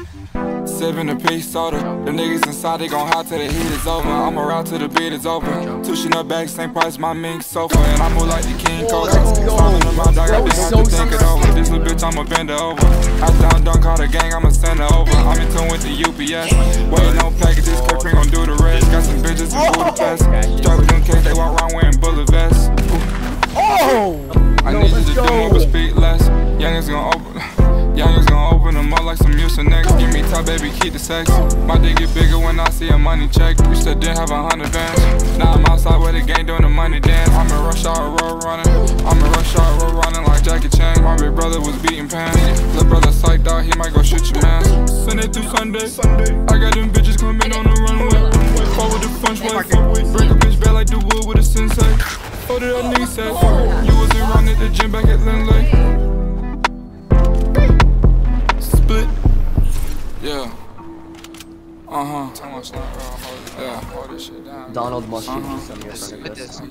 7 a piece soda. Them niggas inside, they gon' hide till the heat is over. I'ma route till the beat is over. Tuition up back, same price my mink sofa. And I move like the King Cobra. Falling in my dog, I didn't have to think it over. This little bitch, I'ma bend her over. After I'm done, call the gang, I'ma send her over. I'm in tune with the UPS. Waiting on packages, Capri gon' do the rest. Got some bitches in Budapest. Strap with them cakes, they walk around wearing bullet vests. I need you to do more but speak less. Youngins gon' open them up like some Mucinex. Give me top, baby, keep the sex. My dick get bigger when I see a money check. We still didn't have 100 bands. Now I'm outside with the gang doing the money dance. I'm in rush hour road running. Like Jackie Chan. My big brother was beating pants. Little brother psyched out, he might go shoot your man. Sunday through Sunday. I got them bitches coming on the runway. Fall with the punch way. Break a bitch back like the wood with a sensei. What did that nigga say? You wasn't around at the gym back at Lindley. Split. Yeah. Yeah. Hold this shit down. Donald must give you some of your front of this.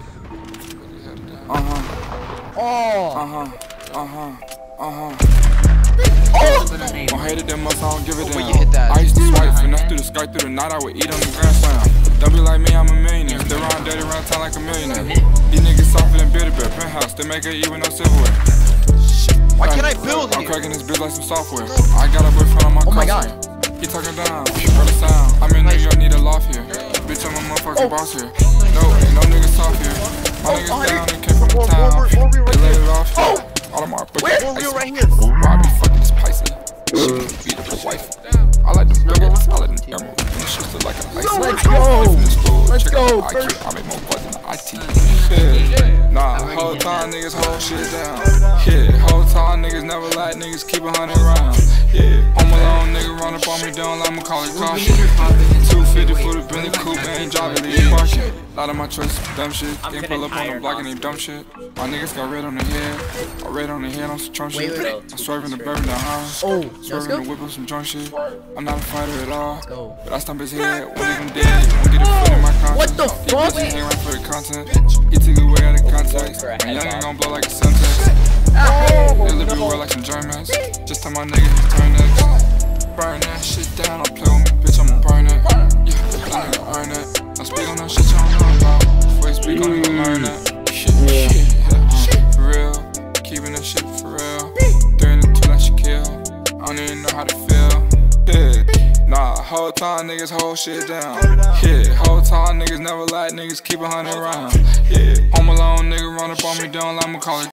I hated them much, I don't give a damn. I used to swipe, finesse through the sky, through the night, I would eat on the grand slam. Don't be like me, I'm a millionaire. Still around dirty around town like a millionaire. These niggas softer than Beer penthouse, they make it even no silverware. Why can't I build I'm cracking this bitch like some software. I got a boyfriend on my cousin. Oh my god. He talking down, for the sound. I'm in New York, need a loft here. Bitch, I'm a motherfucking boss here. No niggas soft here. My niggas down, they came from the town. They laid it off here. All of my Where's right here? I be fucking this Pisces. She beat up the wife. I like them nuggets, I like them emeralds. And this shit look like an ice. Let's go! I make more butt than the IT. Yeah. Nah, whole time niggas hold shit down. Yeah, whole time niggas never like niggas keep 100 rounds. Yeah, home alone nigga run up on me, don't let me call it caution. 250 for the Bentley coupe, ain't driving, leave parking. Lot of my choices, dumb shit. Can't pull up on the block and they dumb shit. My niggas got red on the head. Red on the head on some trunk shit. I'm swerving the bourbon down high. Swerving the whip on some drunk shit. I'm not a fighter at all. But I stomp his head, one of them dead. One get a foot in my content. What the fuck? He ain't right for the content. He took it away out of context. My youngin' gon' blow like a Semtex. They live everywhere like some Germans. Just tell my niggas turn next. Burn that shit down, don't play with me, bitch, I'ma burn it. Yeah, that nigga earn it. I speak on that shit you don't know about. Before you speak on it, you learn that. Shit, for real. Keeping that shit for real. 3 and 2 like Shaquille. I don't even know how to feel. Yeah, nah, whole time niggas hold shit down. Yeah, whole time niggas never like niggas keep 100 rounds. Yeah, home alone nigga run up on me, don't let me call it.